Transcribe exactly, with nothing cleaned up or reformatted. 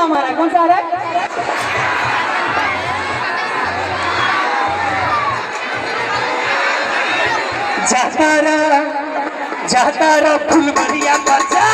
हमारा, कौन सा आ रहा है? जाता रहा जाता रहा फुलवरिया बजा